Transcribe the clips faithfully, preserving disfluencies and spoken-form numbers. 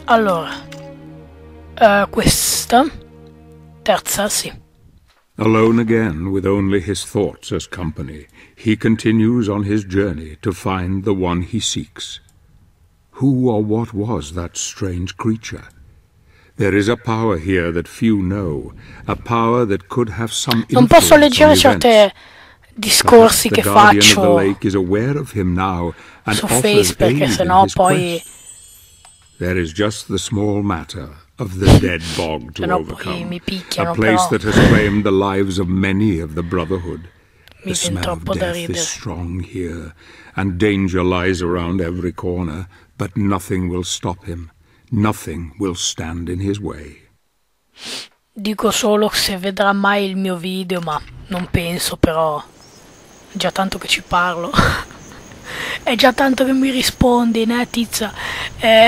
Allora, uh, questa terza, sì. Alone again, with only his thoughts as company, he continues on his journey to find the one he seeks. Who or what was that strange creature? There is a power here that few know, a power that could have some Non posso influence leggere on certi events. discorsi The che guardian of the faccio lake is aware of him now and su offers Face, perché aid in sennò his poi, quest. There is just the small matter of the dead bog to sennò poi overcome, mi a picchiano, place però that has claimed the lives of many of the Brotherhood. mi The viene smell of troppo da death is ridere. strong here, and danger lies around every corner, but nothing will stop him. Nothing will stand in his way. Dico solo se vedrà mai il mio video, ma non penso, però è già tanto che ci parlo. È già tanto che mi rispondi, né tizia? Eh,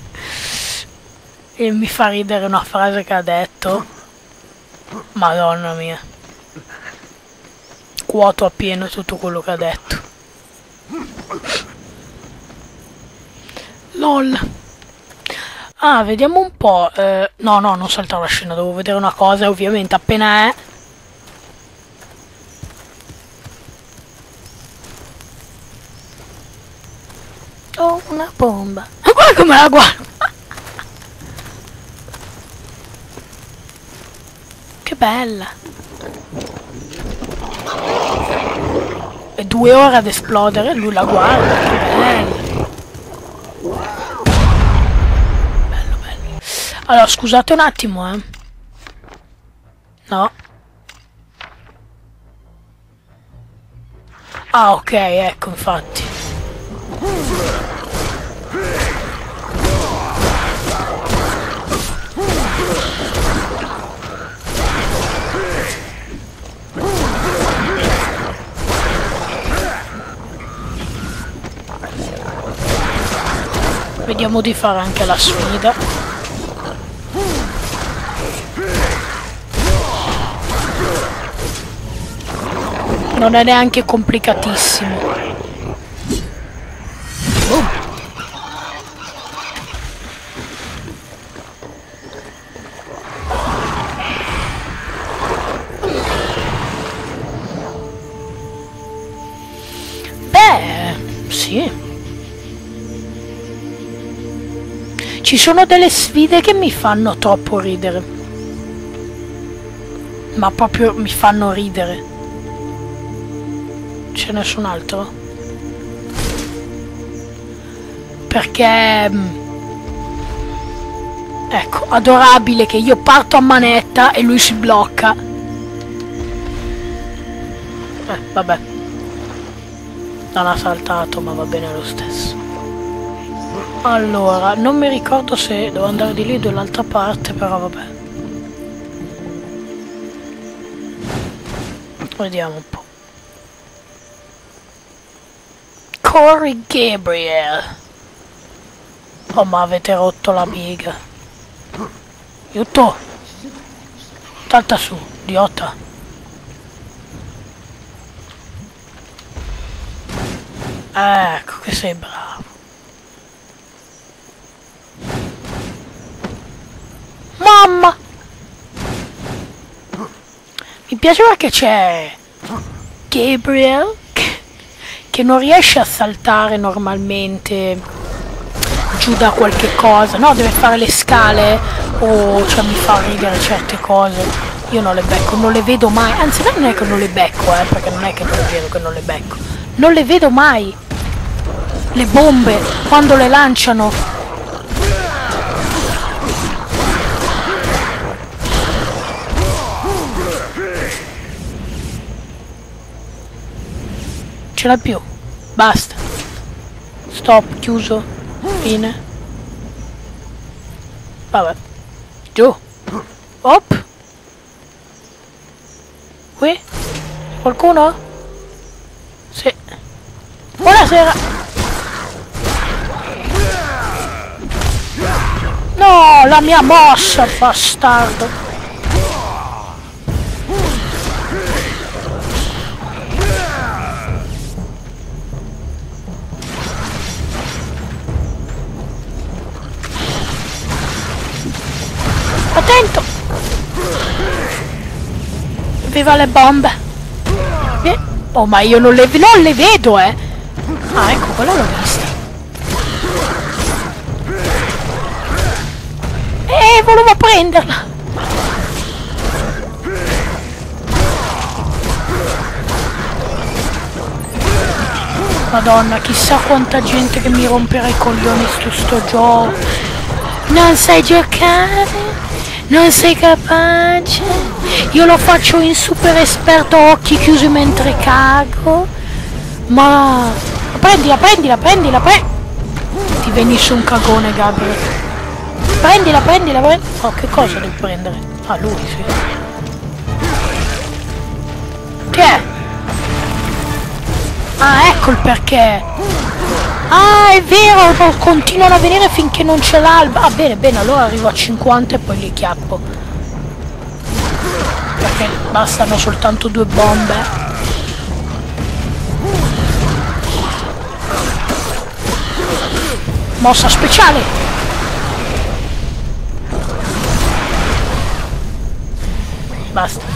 e mi fa ridere una frase che ha detto. Madonna mia. Quoto appieno tutto quello che ha detto. LOL. Ah, vediamo un po'. Eh, no, no, non saltare la scena, devo vedere una cosa, ovviamente appena è. Oh, una bomba. Ma guarda come la guarda! Che bella! E due ore ad esplodere, lui la guarda, che bella! Bello, bello. Allora, scusate un attimo, eh. No. Ah, ok, ecco, infatti. Vediamo di fare anche la sfida. Non è neanche complicatissimo. Boom. Beh, sì. Ci sono delle sfide che mi fanno troppo ridere. Ma proprio mi fanno ridere. Ce n'è nessun altro? Perché... ecco, adorabile che io parto a manetta e lui si blocca. Eh, vabbè. Non ha saltato, ma va bene lo stesso. Allora, non mi ricordo se devo andare di lì o dall'altra parte, però vabbè. Vediamo un po'. Corey Gabriel. Oh, ma avete rotto la biga. Aiuto. Salta su, idiota. Ecco che sei bravo. Mamma! Mi piaceva che c'è Gabriel che, che non riesce a saltare normalmente giù da qualche cosa, no, deve fare le scale o cioè mi fa ridere certe cose. Io non le becco, non le vedo mai, anzi non è che non le becco, eh, perché non è che non vedo che non le becco, non le vedo mai. Le bombe quando le lanciano. Ce l'ha più, basta, stop, chiuso, fine, vabbè, giù, op, qui, qualcuno? Sì, buonasera, no, la mia mossa, bastardo. attento! Viva le bombe! Eh. Oh, ma io non le, non le vedo, eh! Ah, ecco, quella l'ho vista. Eh, volevo prenderla! Madonna, chissà quanta gente che mi romperà i coglioni su sto gioco. Non sai giocare? Non sei capace? Io lo faccio in super esperto a occhi chiusi mentre cago. Ma... Prendila, prendila, prendila, prendila. Ti venisce un cagone, Gabriel. Prendila, prendila, prendila. Oh, che cosa devo prendere? Ah, lui, sì. Che è? Ah, ecco il perché. Ah, è vero, continuano a venire finché non ce l'ha. Ah, bene, bene, allora arrivo a cinquanta e poi li chiappo. Perché bastano soltanto due bombe. Mossa speciale. Basta.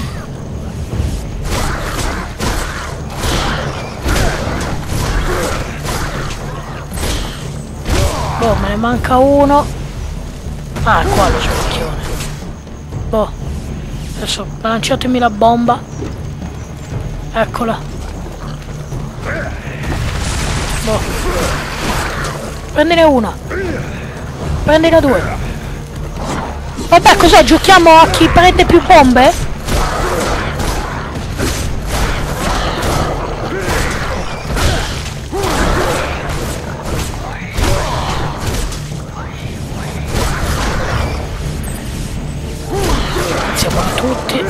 Boh, me ne manca uno. Ah, qua lo specchione. Boh. Adesso lanciatemi la bomba. Eccola. Boh. Prendine una. Prendine due. Vabbè, cos'è? Giochiamo a chi prende più bombe? Tutti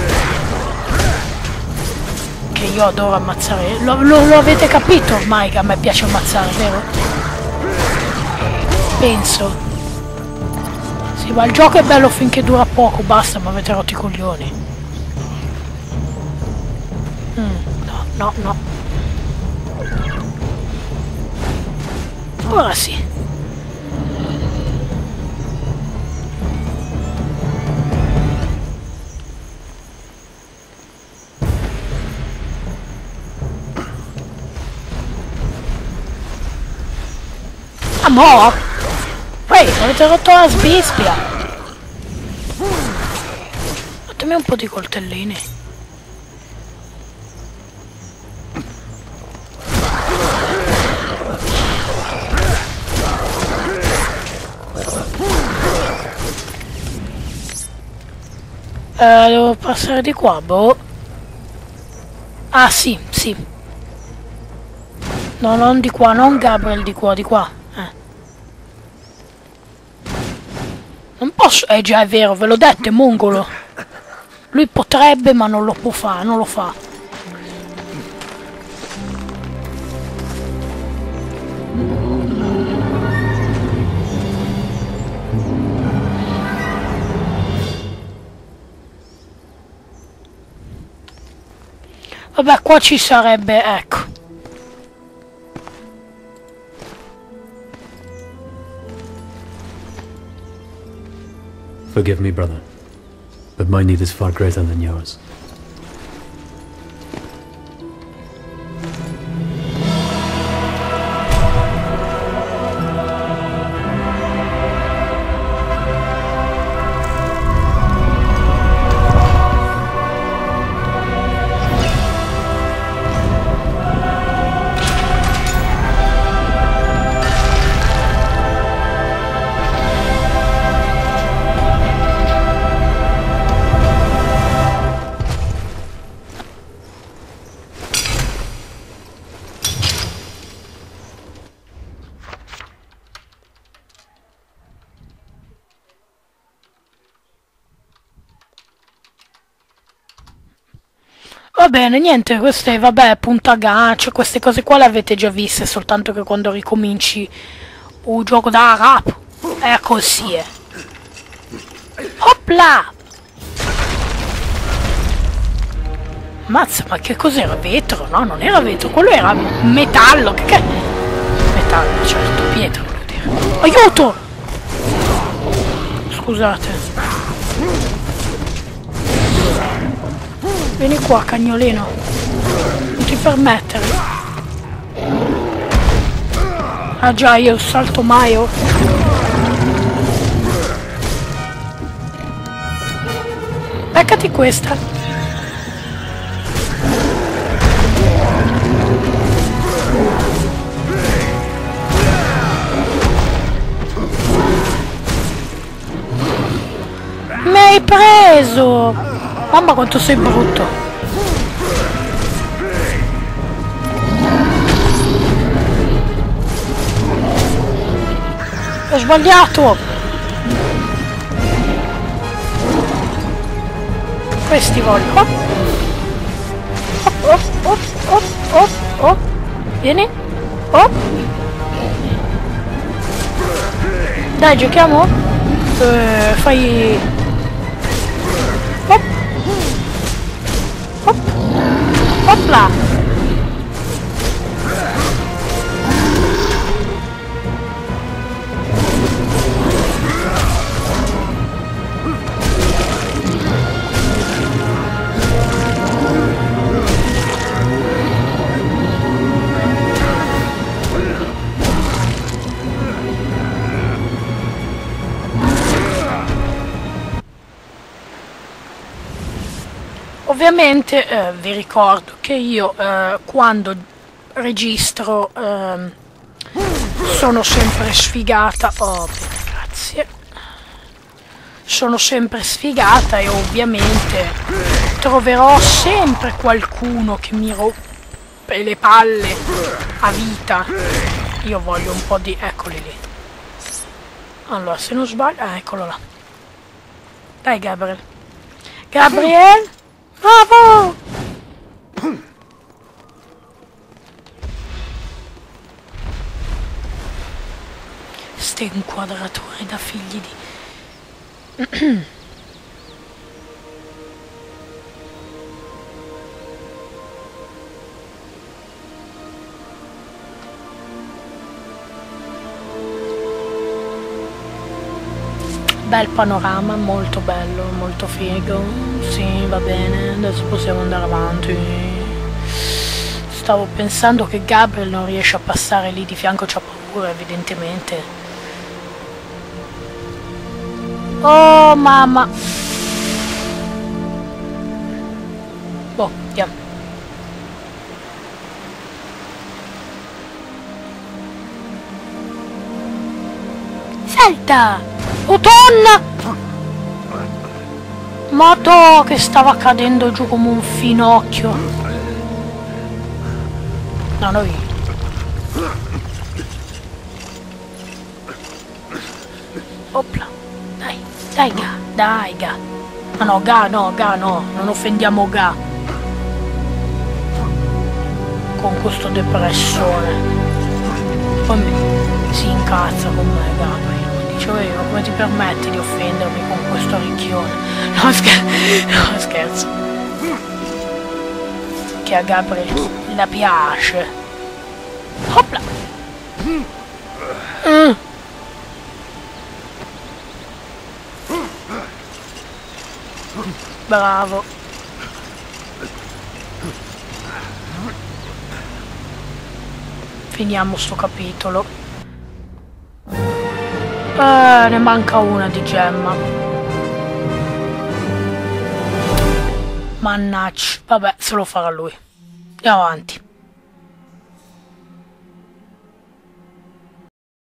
che io adoro ammazzare, lo, lo, lo avete capito ormai che a me piace ammazzare, vero? Penso sì, ma il gioco è bello finché dura poco, basta, mi avete rotto i coglioni. mm, no, no, no, ora sì. Mo? Poi avete rotto la sbispia. Fatemi un po' di coltellini. Eh, devo passare di qua, boh. Ah, sì, sì. No, non di qua, non Gabriel, di qua, di qua. Non posso, eh già è vero, ve l'ho detto, è mongolo. Lui potrebbe ma non lo può fare, non lo fa. Vabbè, qua ci sarebbe, ecco. Forgive me, brother, but my need is far greater than yours. Va bene, niente, queste, vabbè, punta gancio, queste cose qua le avete già viste, soltanto che quando ricominci un gioco da rap, è così, eh. Opla! Mazza, ma che cos'era? Vetro? No, non era vetro, quello era metallo, che che... Metallo, certo, pietra, volevo dire. Aiuto! Scusate. Vieni qua, cagnolino. Non ti permettere. Ah già, io salto mai, oh. Beccati questa. Mi hai preso! Mamma quanto sei brutto! Ho sbagliato! Questi voglio! Hop! Hop, hop, hop, hop, hop! Vieni! Hop! Dai, giochiamo? Eh, fai... Hop! Hop! Hopla! Ovviamente eh, vi ricordo che io eh, quando registro eh, sono sempre sfigata, oh grazie, sono sempre sfigata e ovviamente troverò sempre qualcuno che mi rompe le palle a vita. Io voglio un po' di... eccoli lì. Allora, se non sbaglio... ah, eccolo là. Dai Gabriel. Gabriel! Bravo! Ste inquadrature da figli di... Bel panorama, molto bello, molto figo. Sì, va bene, adesso possiamo andare avanti. Stavo pensando che Gabriel non riesce a passare lì di fianco, c'ha paura evidentemente. Oh mamma! Boh, andiamo. Salta! Puttana! Madò che stava cadendo giù come un finocchio. No, no, io. Opla. Dai, dai Ga, dai Ga. Ma no, Ga, no, Ga, no. Non offendiamo Ga. Con questo depressore. Poi mi si incazza con me, Ga. Cioè, ma come ti permetti di offendermi con questo ricchione? No, scher no, scherzo. Che a Gabriel la piace. Hopla! Mm. Bravo. Finiamo sto capitolo. Eh, ne manca una di gemma. Mannaggia. Vabbè, se lo farà lui. Andiamo avanti.